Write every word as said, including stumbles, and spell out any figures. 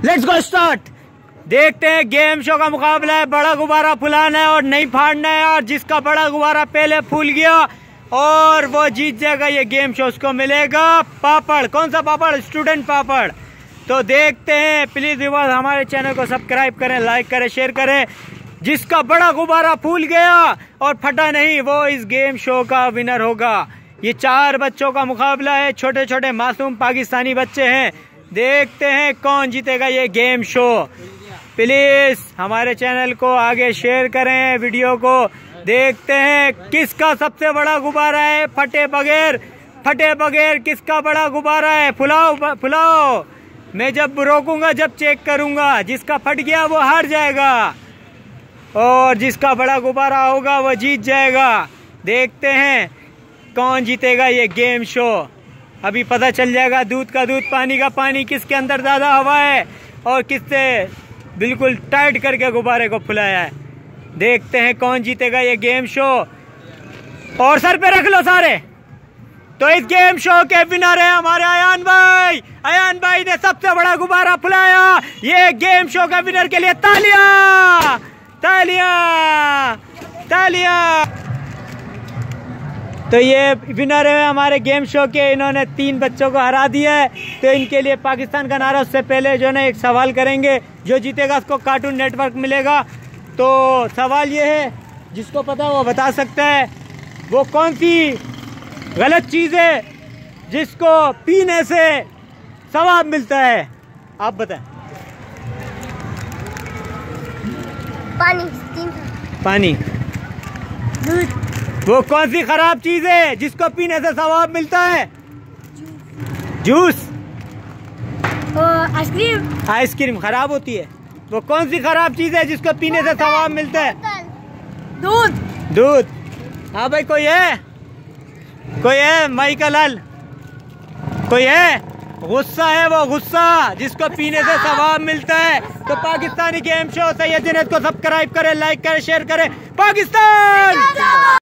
Let's go start. देखते हैं, game show का मुकाबला है। बड़ा गुब्बारा फुलाना है और नहीं फाड़ना है, और जिसका बड़ा गुब्बारा पहले फूल गया और वो जीत जाएगा ये गेम शो। उसको मिलेगा पापड़। कौन सा पापड़? स्टूडेंट पापड़। तो देखते हैं, प्लीज व्यूअर्स हमारे चैनल को सब्सक्राइब करें, लाइक करें, शेयर करें। जिसका बड़ा गुब्बारा फूल गया और फटा नहीं, वो इस गेम शो का विनर होगा। ये चार बच्चों का मुकाबला है, छोटे छोटे मासूम पाकिस्तानी बच्चे हैं। देखते हैं कौन जीतेगा ये गेम शो। प्लीज हमारे चैनल को आगे शेयर करें वीडियो को। देखते हैं किसका सबसे बड़ा गुब्बारा है फटे बगैर। फटे बगैर किसका बड़ा गुब्बारा है? फुलाओ फुलाओ। मैं जब रोकूंगा, जब चेक करूंगा, जिसका फट गया वो हार जाएगा और जिसका बड़ा गुब्बारा होगा वो जीत जाएगा। देखते हैं कौन जीतेगा ये गेम शो। अभी पता चल जाएगा। दूध का दूध, पानी का पानी, किसके अंदर ज्यादा हवा है और किससे बिल्कुल टाइट करके गुब्बारे को फुलाया है। देखते हैं कौन जीतेगा ये गेम शो। और सर पे रख लो सारे। तो इस गेम शो के विनर है हमारे अयान भाई। अयान भाई ने सबसे बड़ा गुब्बारा फुलाया। ये गेम शो का विनर के लिए तालियां तालियां तालियां। तो ये विनर है हमारे गेम शो के। इन्होंने तीन बच्चों को हरा दिया है। तो इनके लिए पाकिस्तान का नारा। उससे पहले जो है एक सवाल करेंगे, जो जीतेगा उसको कार्टून नेटवर्क मिलेगा। तो सवाल ये है, जिसको पता वो बता सकता है, वो कौन सी गलत चीज़ है जिसको पीने से सवाब मिलता है? आप बताएं। पानी। पानी। दूध। वो कौन सी खराब चीज है जिसको पीने से सवाब मिलता है? जूस। आइसक्रीम। आइसक्रीम खराब होती है। वो कौन सी खराब चीज है जिसको पीने से सवाब मिलता है? दूध। दूध। हाँ भाई, कोई है? कोई है? माई का लाल कोई है? गुस्सा है वो, गुस्सा जिसको पीने से सवाब मिलता है। तो पाकिस्तानी गेम शो सैयद जुनैद को सब्सक्राइब करें, लाइक करें, शेयर करें। पाकिस्तान।